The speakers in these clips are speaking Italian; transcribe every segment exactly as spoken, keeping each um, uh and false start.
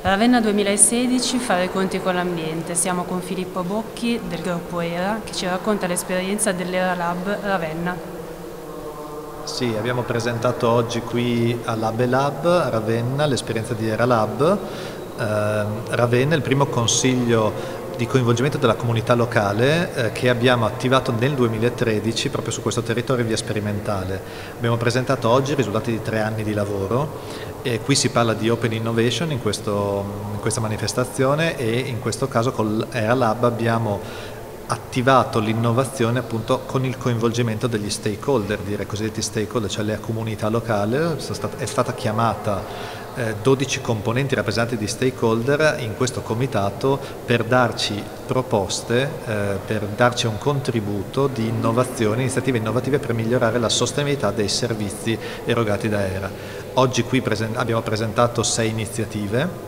Ravenna duemilasedici, fare i conti con l'ambiente. Siamo con Filippo Bocchi del gruppo ERA che ci racconta l'esperienza dell'ERA Lab Ravenna. Sì, abbiamo presentato oggi qui a Lab e Lab a Ravenna l'esperienza di ERA Lab. Eh, Ravenna è il primo consiglio di coinvolgimento della comunità locale eh, che abbiamo attivato nel duemilatredici proprio su questo territorio in via sperimentale. Abbiamo presentato oggi i risultati di tre anni di lavoro e qui si parla di Open Innovation in, questo, in questa manifestazione e in questo caso con ERA Lab abbiamo attivato l'innovazione appunto con il coinvolgimento degli stakeholder, dire cosiddetti stakeholder, cioè la comunità locale. È stata chiamata eh, dodici componenti rappresentanti di stakeholder in questo comitato per darci proposte, eh, per darci un contributo di innovazione, iniziative innovative per migliorare la sostenibilità dei servizi erogati da ERA. Oggi qui presen- abbiamo presentato sei iniziative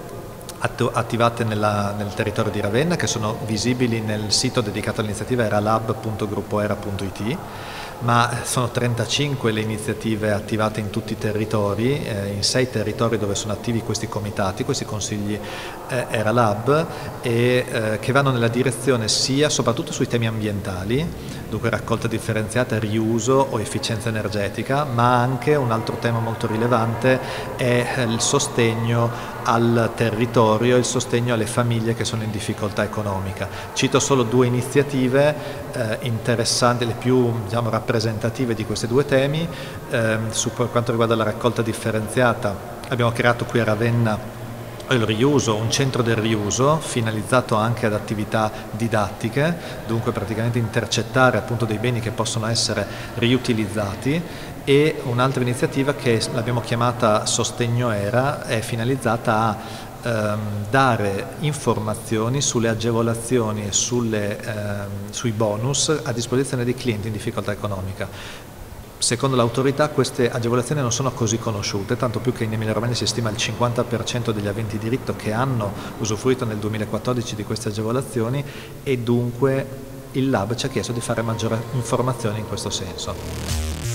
attivate nella, nel territorio di Ravenna, che sono visibili nel sito dedicato all'iniziativa eralab punto gruppoera punto it, ma sono trentacinque le iniziative attivate in tutti i territori, eh, in sei territori dove sono attivi questi comitati, questi consigli eh, ERA Lab, e eh, che vanno nella direzione sia soprattutto sui temi ambientali, dunque raccolta differenziata, riuso o efficienza energetica, ma anche un altro tema molto rilevante è il sostegno al territorio, il sostegno alle famiglie che sono in difficoltà economica. Cito solo due iniziative eh, interessanti, le più diciamo, rappresentative di questi due temi. Eh, su, per quanto riguarda la raccolta differenziata, abbiamo creato qui a Ravenna il riuso, un centro del riuso finalizzato anche ad attività didattiche, dunque praticamente intercettare appunto dei beni che possono essere riutilizzati, e un'altra iniziativa che l'abbiamo chiamata Sostegno ERA è finalizzata a ehm, dare informazioni sulle agevolazioni e sulle, ehm, sui bonus a disposizione dei clienti in difficoltà economica. Secondo l'autorità queste agevolazioni non sono così conosciute, tanto più che in Emilia Romagna si stima il cinquanta per cento degli aventi diritto che hanno usufruito nel duemilaquattordici di queste agevolazioni, e dunque il Lab ci ha chiesto di fare maggiori informazioni in questo senso.